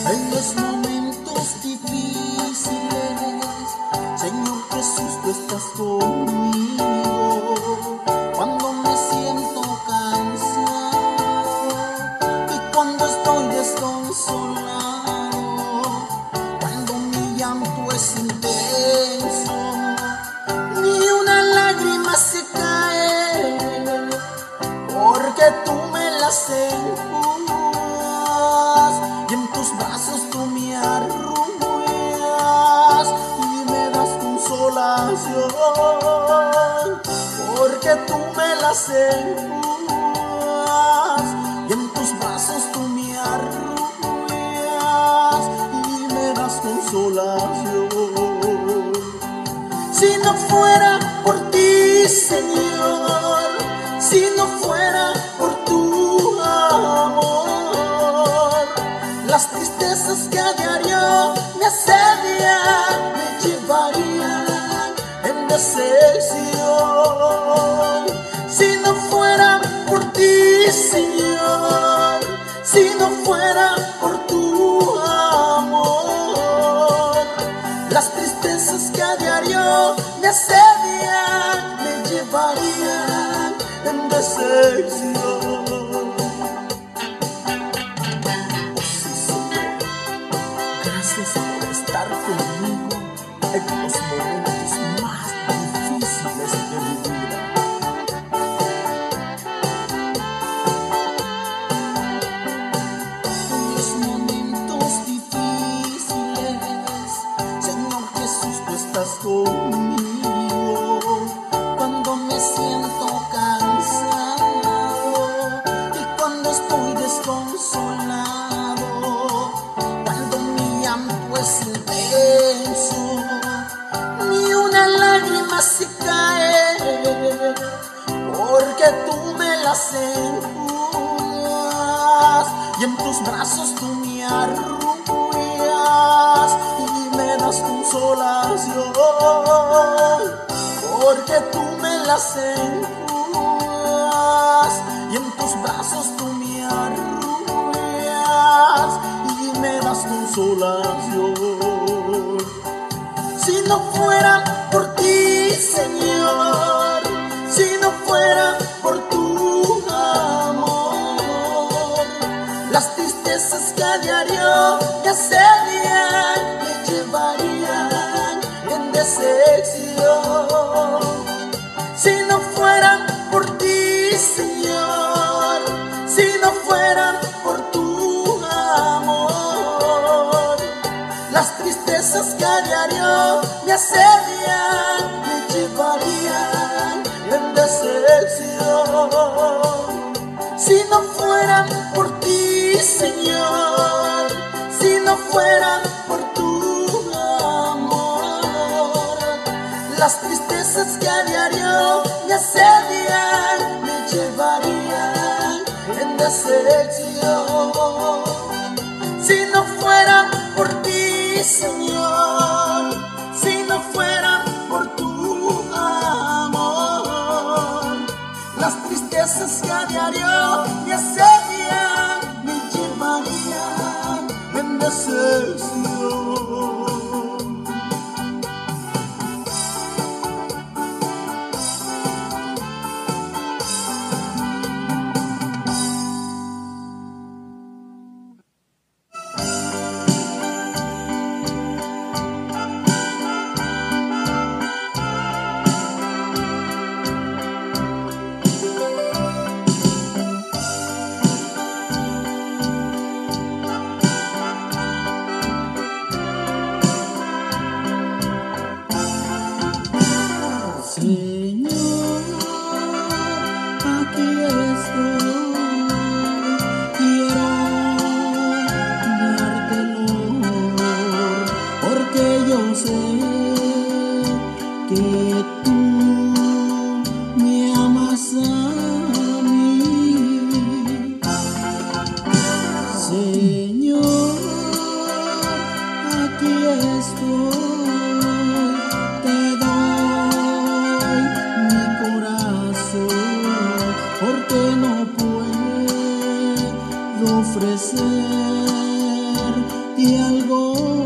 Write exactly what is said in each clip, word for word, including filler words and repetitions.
En los momentos difíciles, Señor Jesús, tú estás conmigo. Cuando me siento cansado y cuando estoy desconsolado, cuando mi llanto es intenso, ni una lágrima se cae, porque tú me las enjugas y en tus brazos tú me arrullas y me das consolación, porque tú me las enjugas y en tus brazos tú me arrullas y me das consolación. Si no fuera por ti, Señor, si no fuera por tu amor, las tristezas que a diario me asedian me llevarían en decepción. Si no fuera por ti, Señor, si no fuera por tu amor, las tristezas que a diario me asedian me llevarían en decepción. Oh sí, Señor, gracias por estar conmigo en los momentos más difíciles de mi vida. En los momentos difíciles, Señor Jesús, tú estás conmigo. Cuando me siento cansado y cuando estoy desconsolado, cuando mi llanto es intenso, ni una lágrima se cae, porque tú me las enjugas y en tus brazos tú me arrullas y me das consolación, porque tú me las enjugas y en tus brazos tú me arrullas y me das consolación. Si no fuera por ti, Señor, si no fuera por tu amor, las tristezas que a diario me asedian me llevarían en decepción. Si no fueran por ti, Señor, si no fueran por tu amor, las tristezas que a diario me asedian me llevarían en decepción. Si no fueran por ti, Señor, si no fueran por tu amor, las tristezas que a diario me asedian me llevarían en decepción. Si no fueran por ti, Señor, si no fueran por tu amor, las tristezas que a diario me asedian me llevarían en decepción. Señor, aquí estoy, quiero darte el honor, porque yo sé que tú me amas a mí. Señor, aquí estoy. Ofrecer de algo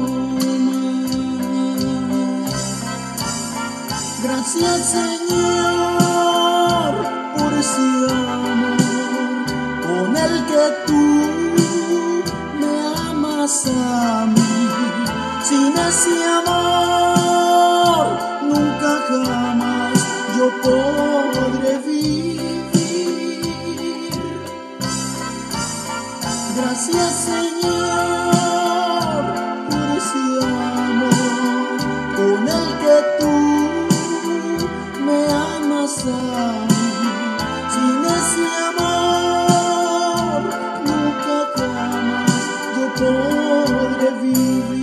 más. Gracias, Señor, por ese amor con el que tú me amas a mí. Sin ese amor nunca jamás yo podré vivir. Gracias, Señor, por ese amor con el que tú me amas a mí. Sin ese amor nunca jamás yo podré vivir.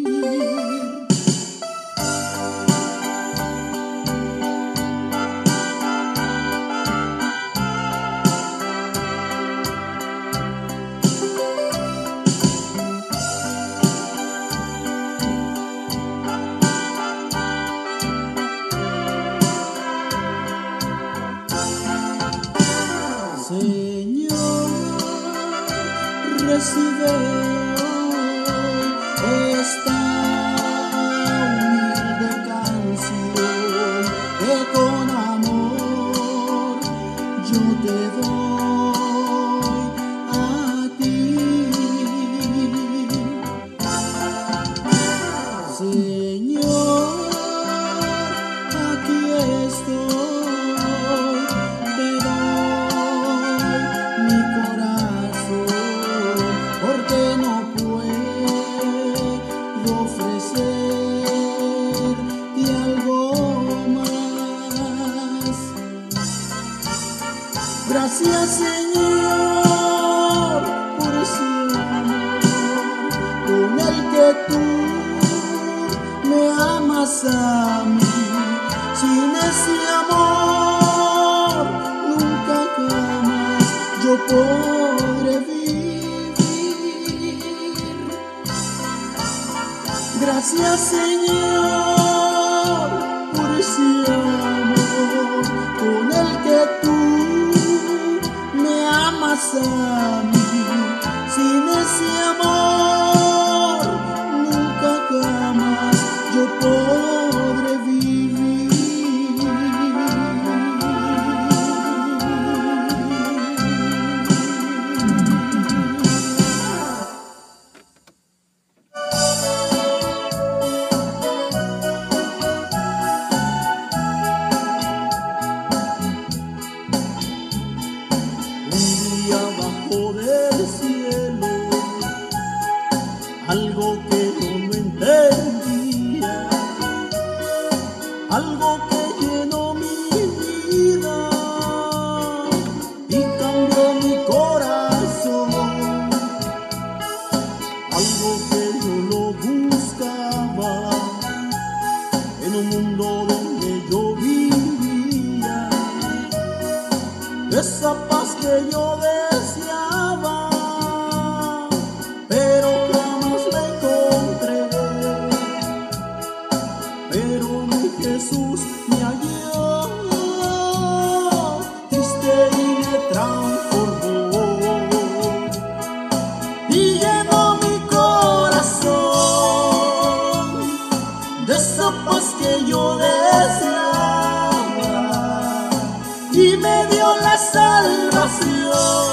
Señor, recibe hoy esta humilde canción que con amor yo te doy a ti. Señor, aquí estoy, te doy mi corazón, porque no puedo ofrecerte algo más. Gracias, Señor, por ese amor con el que tú me amas a mí. Sin ese amor nunca jamás yo podré vivir. Gracias, Señor, por ese amor con el que tú me amas a mí. Sin ese amor nunca jamás yo podré vivir. Un día bajo del cielo, algo que yo no entendía, algo que llenó mi vida y cambió mi corazón, algo que yo lo buscaba en un mundo donde yo vivía, esa paz que yo deseaba, pero jamás la encontré. Pero mi Jesús me halló, triste y me transformó, y llenó mi corazón de esa paz que yo deseaba, y me dio la salvación.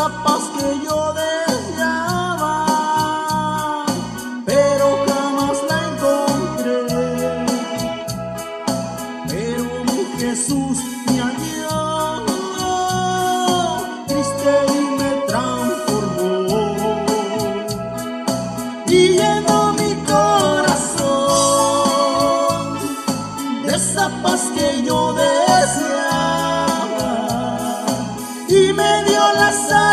paz que yo deseaba, pero jamás la encontré. Pero mi Jesús me halló, triste y me transformó, y llenó mi corazón de esa paz que yo deseaba, y me dio la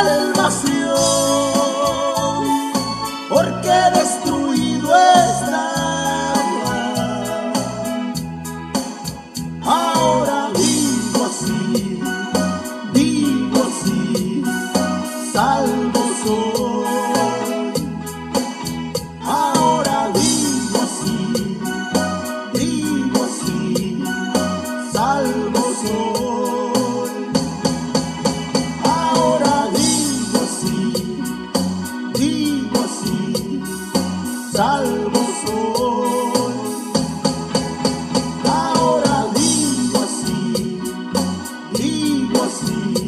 salvación, porque destruido estaba. Ahora vivo así, vivo así, salvo soy. Ahora vivo así, vivo así, salvo soy. Ahora vivo así, vivo así, salvo soy. Ahora vivo así, vivo así,